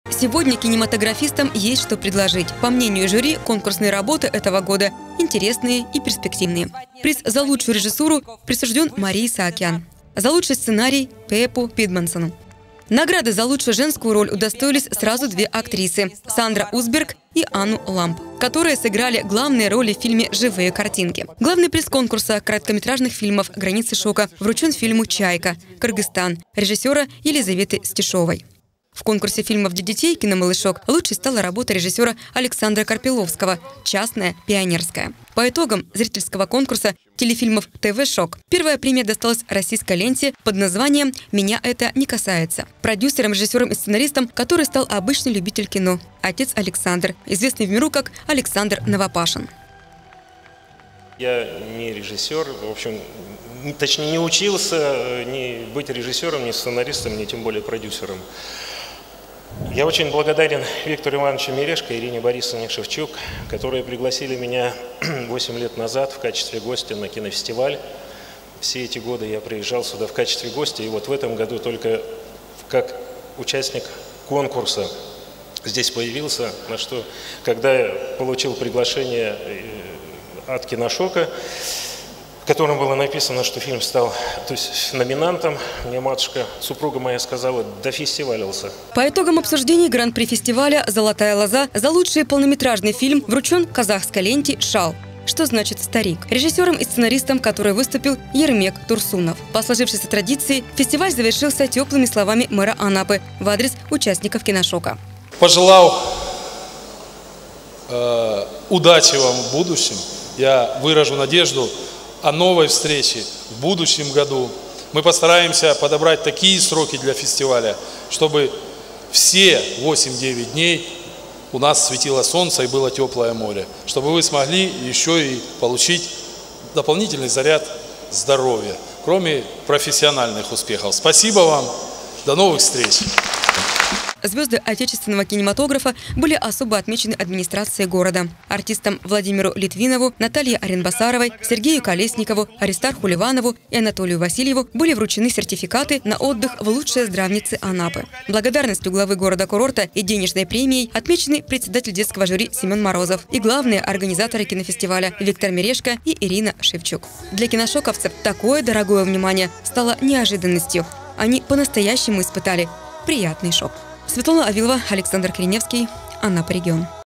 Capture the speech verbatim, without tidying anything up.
Сегодня кинематографистам есть что предложить. По мнению жюри, конкурсные работы этого года интересные и перспективные. Приз за лучшую режиссуру присужден Марии Саакян. За лучший сценарий – Пеппу Пидмансону. Награды за лучшую женскую роль удостоились сразу две актрисы – Сандра Узберг и Анну Ламп, которые сыграли главные роли в фильме «Живые картинки». Главный приз конкурса короткометражных фильмов «Границы шока» вручен фильму «Чайка. Кыргызстан» режиссера Елизаветы Стешовой. В конкурсе фильмов для детей «Киномалышок» лучшей стала работа режиссера Александра Карпиловского «Частная пионерская». По итогам зрительского конкурса телефильмов «ТВ-шок» первая премия досталась российской ленте под названием «Меня это не касается». Продюсером, режиссером и сценаристом, который стал обычный любитель кино, отец Александр, известный в миру как Александр Новопашин. Я не режиссер, в общем, точнее не учился ни быть режиссером, ни сценаристом, ни тем более продюсером. Я очень благодарен Виктору Ивановичу Мережко и Ирине Борисовне Шевчук, которые пригласили меня восемь лет назад в качестве гостя на кинофестиваль. Все эти годы я приезжал сюда в качестве гостя, и вот в этом году только как участник конкурса здесь появился, на что, когда я получил приглашение от «Киношока», в котором было написано, что фильм стал, то есть, номинантом, мне матушка, супруга моя сказала, дофестивалился. По итогам обсуждений гран-при фестиваля «Золотая лоза» за лучший полнометражный фильм вручен казахской ленте «Шал», что значит «старик», режиссером и сценаристом, который выступил Ермек Турсунов. По сложившейся традиции фестиваль завершился теплыми словами мэра Анапы в адрес участников «Киношока». Пожелал э, удачи вам в будущем. Я выражу надежду о новой встрече в будущем году. Мы постараемся подобрать такие сроки для фестиваля, чтобы все восемь-девять дней у нас светило солнце и было теплое море, чтобы вы смогли еще и получить дополнительный заряд здоровья, кроме профессиональных успехов. Спасибо вам, до новых встреч! Звезды отечественного кинематографа были особо отмечены администрацией города. Артистам Владимиру Литвинову, Наталье Аренбасаровой, Сергею Колесникову, Аристарху Ливанову и Анатолию Васильеву были вручены сертификаты на отдых в лучшие здравницы Анапы. Благодарностью главы города-курорта и денежной премией отмечены председатель детского жюри Семен Морозов и главные организаторы кинофестиваля Виктор Мережко и Ирина Шевчук. Для киношоковцев такое дорогое внимание стало неожиданностью. Они по-настоящему испытали приятный шок. Светлана Авилова, Александр Кореневский, Анапа регион.